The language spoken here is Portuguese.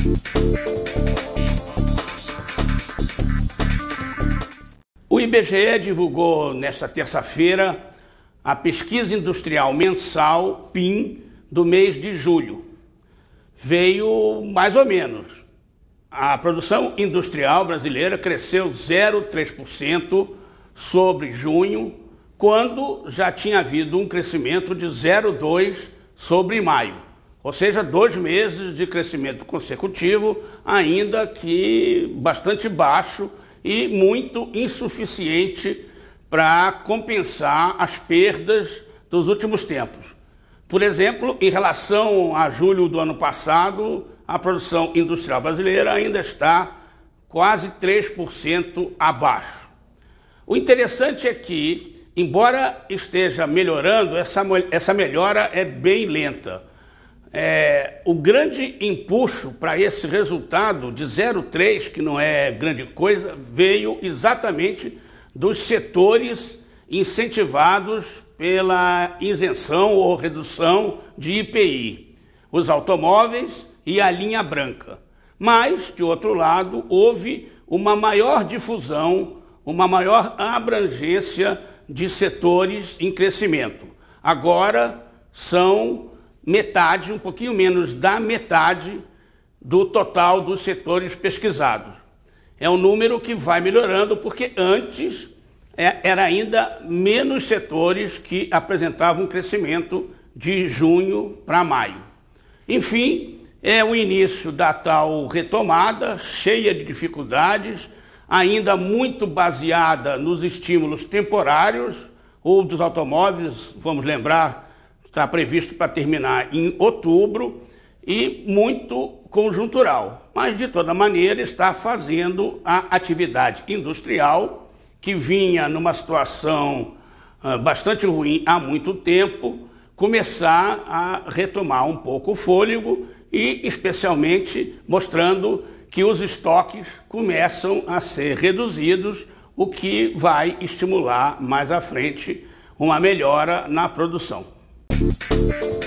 O IBGE divulgou nesta terça-feira a pesquisa industrial mensal PIM do mês de julho. Veio mais ou menos. A produção industrial brasileira cresceu 0,3% sobre junho, quando já tinha havido um crescimento de 0,2% sobre maio. Ou seja, 2 meses de crescimento consecutivo, ainda que bastante baixo e muito insuficiente para compensar as perdas dos últimos tempos. Por exemplo, em relação a julho do ano passado, a produção industrial brasileira ainda está quase 3% abaixo. O interessante é que, embora esteja melhorando, essa melhora é bem lenta. O grande empuxo para esse resultado de 0,3, que não é grande coisa, veio exatamente dos setores incentivados pela isenção ou redução de IPI, os automóveis e a linha branca. Mas, de outro lado, houve uma maior difusão, uma maior abrangência de setores em crescimento. Agora são metade, um pouquinho menos da metade do total dos setores pesquisados. É um número que vai melhorando, porque antes era ainda menos setores que apresentavam um crescimento de junho para maio. Enfim, é o início da tal retomada, cheia de dificuldades, ainda muito baseada nos estímulos temporários ou dos automóveis, vamos lembrar, está previsto para terminar em outubro, e muito conjuntural. Mas, de toda maneira, está fazendo a atividade industrial, que vinha numa situação bastante ruim há muito tempo, começar a retomar um pouco o fôlego e, especialmente, mostrando que os estoques começam a ser reduzidos, o que vai estimular mais à frente uma melhora na produção.